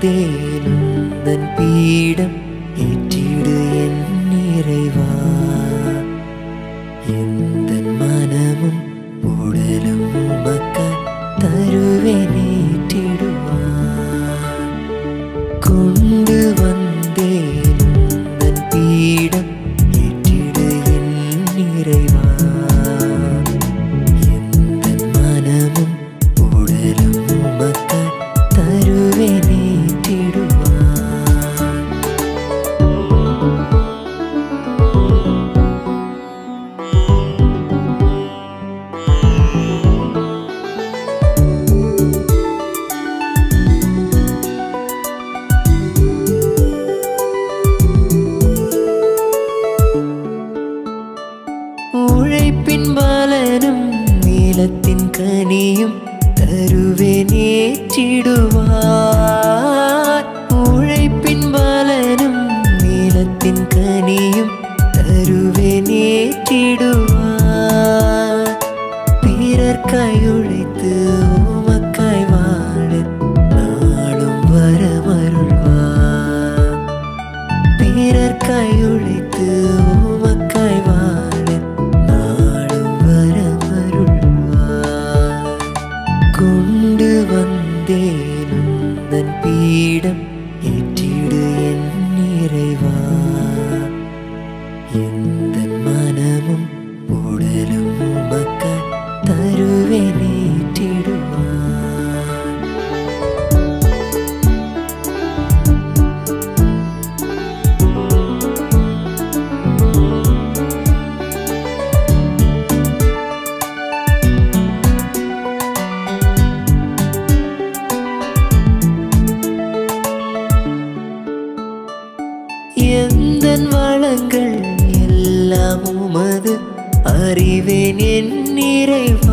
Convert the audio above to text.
வந்தேன் உந்தன் பீடம் ஏற்றிடு என் நிறைவா. எந்தன் மனமும் உடலும் உமக்காய் தருவேன் ஏற்றிடுவார். கொண்டு வந்தேன் உந்தன் பீடம் ஏற்றிடு என் நிறைவா. எந்தன் மனமும் உடலும் உமக்காய் தருவேன் ஏற்றிடுவார். உழைப்பின் பலனும் நீலத்தின் கனியும் தருவேன் ஏற்றிடுவார். உழைப்பின் பலனும் நீலத்தின் கனியும் தருவேன் ஏற்றிடுவார். பிறர் கையுழைத்து உமக்காய் வாழ நாளும் வரமருள்வார். பிறர் கையுழைத்து உமக்காய் வாழ நாளும் வரமருள்வார். கொண்டு வந்தேன் உந்தன் பீடம் ஏற்றிடு என் நிறைவா. எந்தன் மனமும் உடலும் உமக்காய் தருவேன் ஏற்றிடுவார். எந்தன் வளங்கள் எல்லாம் உமது அறிவேன் என் நிறைவா.